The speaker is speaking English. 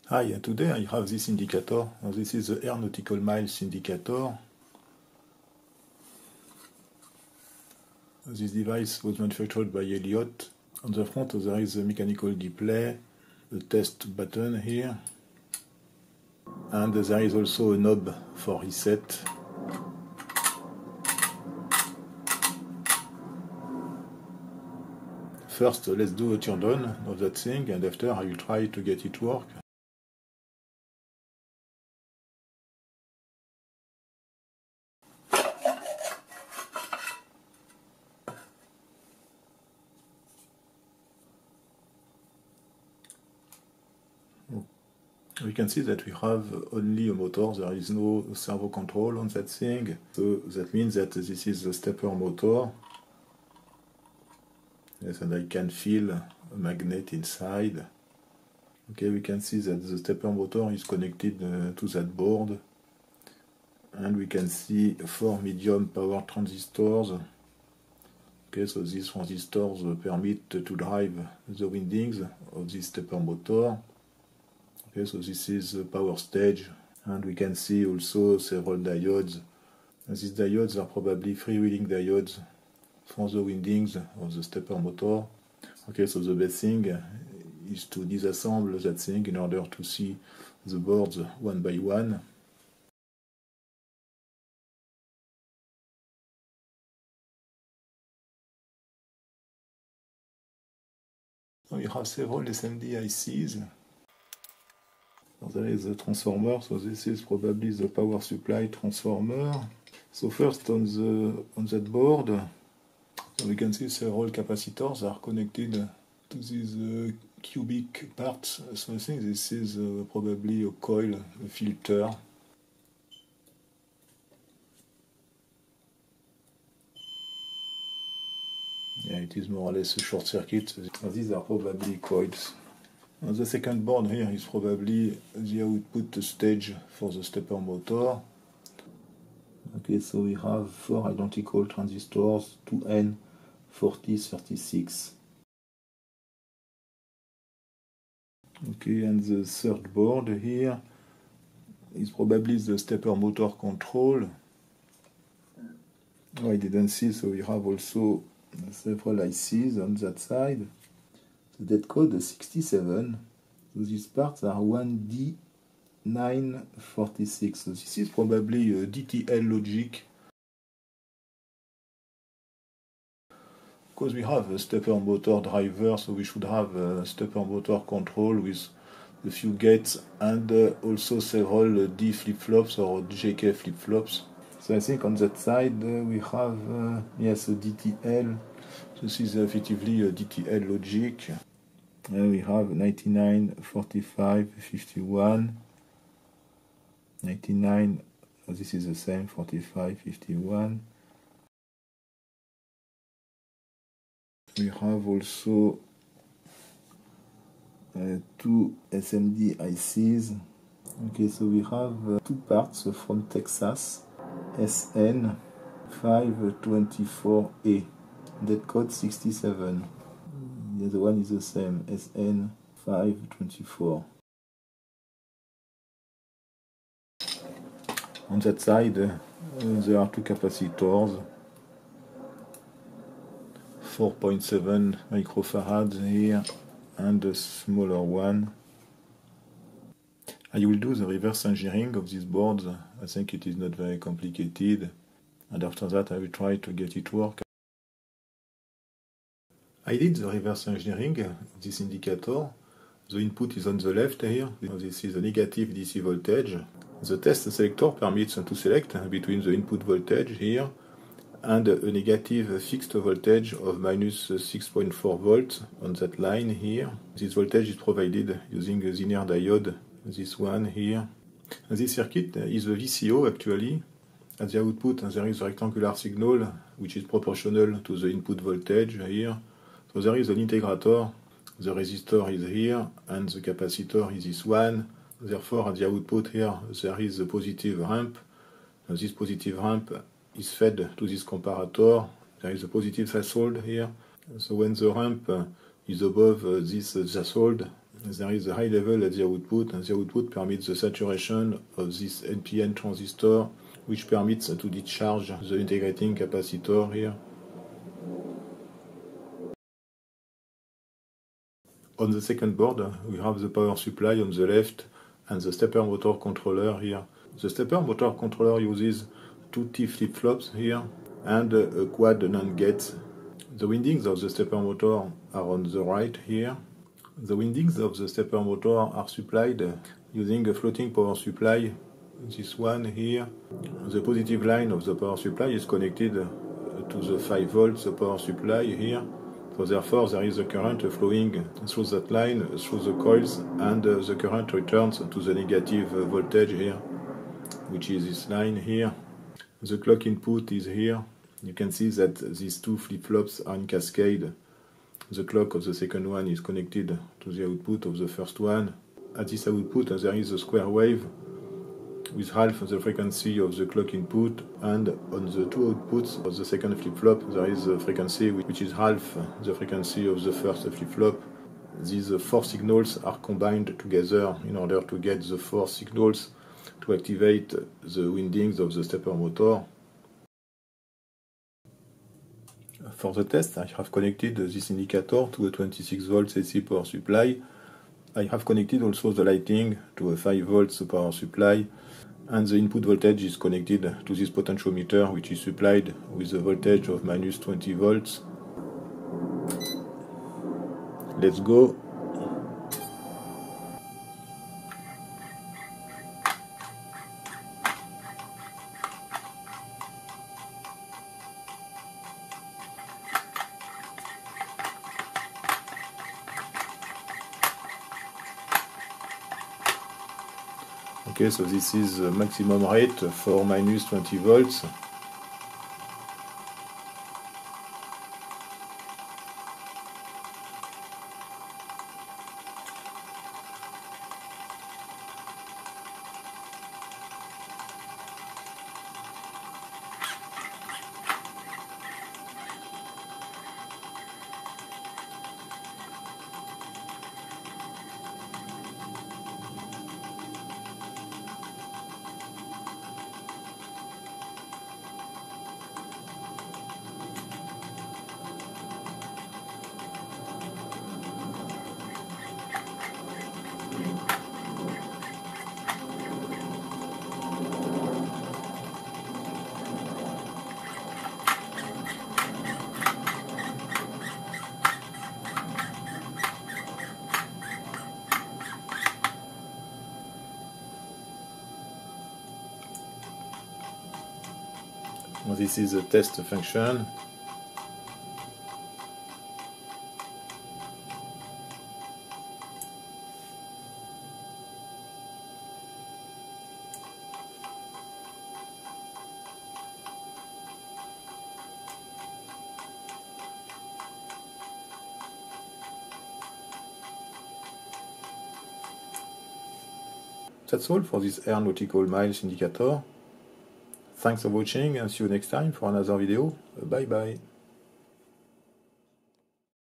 Hi, today I have this indicator. This is the Nautical Miles Indicator. This device was manufactured by Elliott. On the front there is a mechanical display, the test button here, and there is also a knob for reset. First, let's do a teardown of that thing, and after I will try to get it work. We can see that we have only a motor, there is no servo control on that thing, so that means that this is the stepper motor. Yes, and I can feel a magnet inside. Okay, we can see that the stepper motor is connected to that board, and we can see 4 medium power transistors. Okay, so these transistors permit to drive the windings of this stepper motor. Okay, so this is the power stage, and we can see also several diodes. And these diodes are probably freewheeling diodes for the windings of the stepper motor. Okay, so the best thing is to disassemble that thing in order to see the boards one by one. We have several SMD ICs. So there is a transformer, so this is probably the power supply transformer. So first on that board, so we can see several capacitors are connected to these cubic parts. So I think this is probably a coil, a filter. Yeah, it is more or less a short circuit. So these are probably coils. On the second board here is probably the output stage for the stepper motor. Okay, so we have 4 identical transistors, 2N4036. Okay, and the third board here is probably the stepper motor control. Oh, I didn't see, so we have also several ICs on that side. The date code is 67. So these parts are 1D946. So this is probably a DTL logic. Because we have a stepper motor driver, so we should have a stepper motor control with a few gates and also several D flip-flops or JK flip-flops. So I think on that side we have, yes, a DTL. This is effectively a DTL logic. We have 99, 45, 51, 99, this is the same, 45, 51. We have also 2 SMD ICs. Okay, so we have 2 parts from Texas, SN524A, date code 67. The other one is the same, SN524. On that side, there are 2 capacitors, 4.7 microfarads here, and a smaller one. I will do the reverse engineering of these boards. I think it is not very complicated, and after that I will try to get it work. I did the reverse engineering of this indicator. The input is on the left here. This is a negative DC voltage. The test selector permits to select between the input voltage here and a negative fixed voltage of minus 6.4 volts on that line here. This voltage is provided using a linear diode, this one here. And this circuit is a VCO actually. At the output there is a rectangular signal which is proportional to the input voltage here. So there is an integrator, the resistor is here, and the capacitor is this one. Therefore, at the output here, there is a positive ramp. And this positive ramp is fed to this comparator. There is a positive threshold here. So when the ramp is above this threshold, There is a high level at the output, and the output permits the saturation of this NPN transistor, which permits to discharge the integrating capacitor here. On the second board, we have the power supply on the left and the stepper motor controller here. The stepper motor controller uses two T flip-flops here and a quad NAND gate. The windings of the stepper motor are on the right here. The windings of the stepper motor are supplied using a floating power supply, this one here. The positive line of the power supply is connected to the 5 volts power supply here. So therefore there is a current flowing through that line, through the coils, and the current returns to the negative voltage here, which is this line here. The clock input is here. You can see that these two flip-flops are in cascade. The clock of the second one is connected to the output of the first one. At this output there is a square wave with half the frequency of the clock input, and on the two outputs of the second flip-flop there is a frequency which is half the frequency of the first flip-flop. These 4 signals are combined together in order to get the 4 signals to activate the windings of the stepper motor. For the test, I have connected this indicator to a 26 volts AC power supply. I have connected also the lighting to a 5 volts power supply, and the input voltage is connected to this potentiometer, which is supplied with a voltage of minus 20 volts. Let's go. Okay, so this is the maximum rate for minus 20 volts. This is a test function. That's all for this Air Nautical Miles Indicator. Thanks for watching and see you next time for another video. Bye bye.